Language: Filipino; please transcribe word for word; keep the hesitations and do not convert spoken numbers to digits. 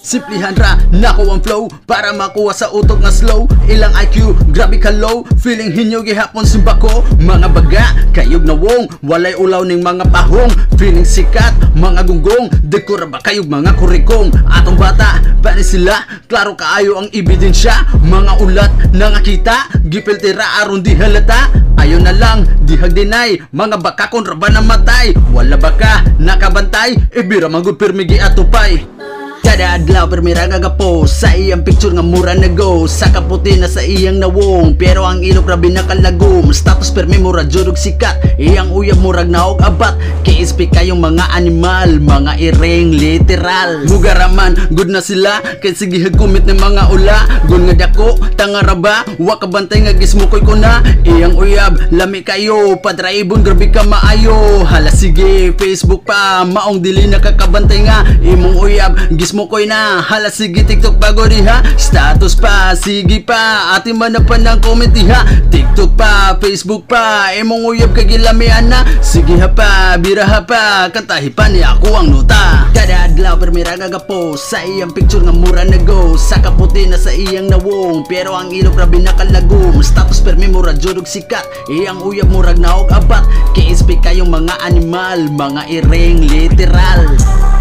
Simplihan ra, nako ang flow para makuha sa utok na slow. Ilang I Q, grabe ka low. Feeling hinyo gihapon simba ko. Mga baga, kayog na wong. Walay ulaw ning mga pahong. Feeling sikat, mga gunggong. Dekora ba kayog mga kurikong. Atong bata, bani sila. Klaro kaayo ang ebidensya. Mga ulat na nakita. Gipiltira aron di halata. Ayo na lang, di hagdinay. Mga baka kontra ba namatay. Wala baka, nakabantay. Ibira magud permigi atupay. Kada adlaw permira gagapo sa iyang picture nga mura na go. Sa kaputi na sa iyang nawong, pero ang ilok rabi nakalagom. Status permi mura jurog sikat, iyang uyab murag naog abat. K-S P kayong mga animal, mga iring literal. Mugaraman, good na sila, kay sige hagkumit ng mga ula. Gun nga dako, tangaraba, wakabantay nga gismukoy ko na. Iyang uyab, lami kayo, padraibon grabe ka maayo. Hala sige, Facebook pa, maong dili nakakabantay nga. Imong uyab, gismukoy mo koy na, hala sige TikTok bago diha. Status pa, sige pa, ati man na pa ng comment diha. TikTok pa, Facebook pa, emong uyab kagilamian na. Sige ha pa, bira ha pa, kantahi pa ni ako ang nota. Kada adlaw permira gagapo sa iyang picture nga mura na go. Sa kaputi na sa iyang nawong, pero ang ilok rabi nakalagom. Status permi mura jurog sikat, iyang uyab murag naog abat. K S P kayong mga animal, mga iring literal.